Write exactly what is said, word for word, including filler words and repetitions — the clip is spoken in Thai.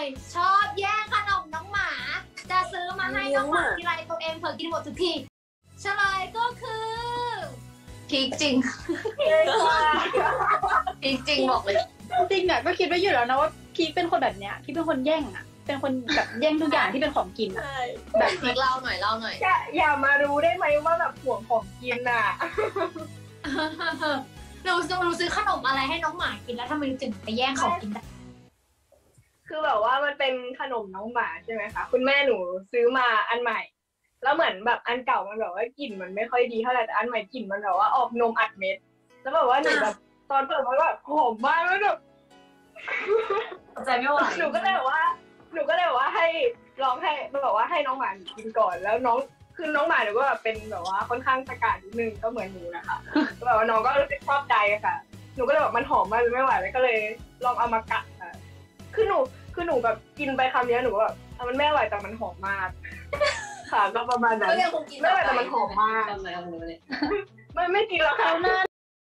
ชอบแย่งขนมน้องหมาจะซื้อมาให้น้องหมาทีไรตัวเองเผลอกินหมดทุกทีเฉลยก็คือพีคจริงพีคจริงบอกเลยจริงอ่ะก็คิดไว้อยู่แล้วนะว่าพีคเป็นคนแบบเนี้ยพีคเป็นคนแย่งอ่ะเป็นคนแบบแย่งทุกอย่างที่เป็นของกินอ่ะแบบพีคเล่าหน่อยเล่าหน่อยอย่าอย่ามารู้ได้ไหมว่าแบบห่วงของกินอ่ะหนูหนูซื้อขนมอะไรให้น้องหมากินแล้วทำไมถึงไปแย่งของกินได้คือแบบว่ามันเป็นขนมน้องหมาใช่ไหมคะคุณแม่หนูซื้อมาอันใหม่แล้วเหมือนแบบอันเก่ามันแบบว่ากลิ่นมันไม่ค่อยดีเท่าไหร่แต่อันใหม่กลิ่นมันแบบว่าออกนมอัดเม็ดแล้วแบบว่าหนูแบบตอนเปิดมันแบบหอมมากแล้วแบบใจไม่ไหวหนูก็เลยบอกว่าหนูก็เลยบอกว่าให้ลองให้แบบว่าให้น้องหมากินก่อนแล้วน้องคือน้องหมาหนูก็แบบเป็นแบบว่าค่อนข้างตะการนิดนึงก็เหมือนหนูนะคะแบบว่าน้องก็รู้สึกชอบใจค่ะหนูก็เลยแบบมันหอมมากเลยไม่ไหวแล้วก็เลยลองเอามากัดค่ะคือหนูคือหนูแบบกินไปคำนี้หนูแบบมันไม่อร่อยแต่มันหอมมากค่ะก็ประมาณนั้นไม่อร่อยแต่มันหอมมากไม่ไม่กินแล้วค่ะ